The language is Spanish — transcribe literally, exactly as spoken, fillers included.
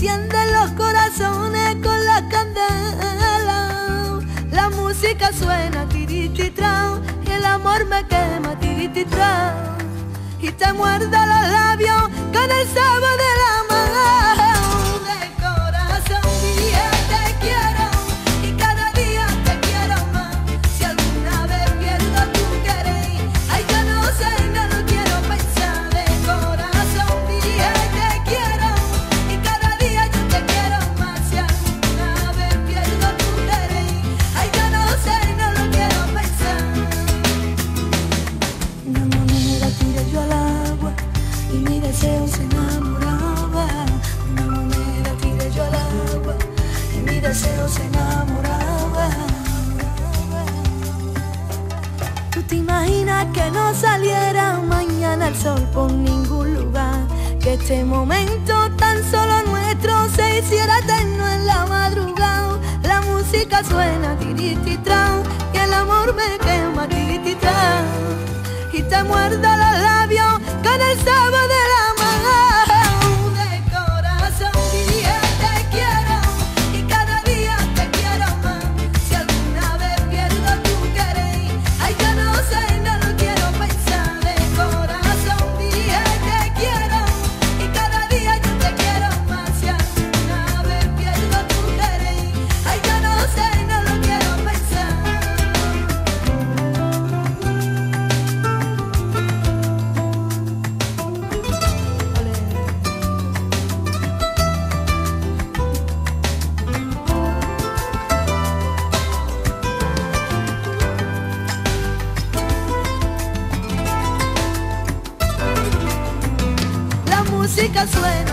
encienden los corazones con las candelas. La música suena tirititra y el amor me quema tirititra, y te muerde los labios con el sabor de la mano. De corazón dije te quiero y cada día te quiero más. Si alguna vez pierdo tu querer, ay yo no sé, no lo quiero pensar. De corazón dije te quiero y cada día yo te quiero más. Si alguna vez pierdo tu querer, ay yo no sé, no lo quiero pensar. Una moneda tiré yo al agua y mi deseo se enamoraba. Una moneda tiré yo al agua y mi deseo se enamoraba. ¿Tú te imaginas que no saliera mañana el sol por ningún lugar? Que este momento tan solo nuestro se hiciera eterno en la madrugada. La música suena tirititra y el amor me quema tirititra, y te muerde los labios con el sabor de la mano. De corazón dije te quiero y cada día te quiero más. Si alguna vez pierdo tu querer, ay yo no sé, no lo quiero pensar. De corazón dije te quiero y cada día yo te quiero más. Si alguna vez pierdo tu querer, ay yo no sé, no lo quiero pensar. La música suena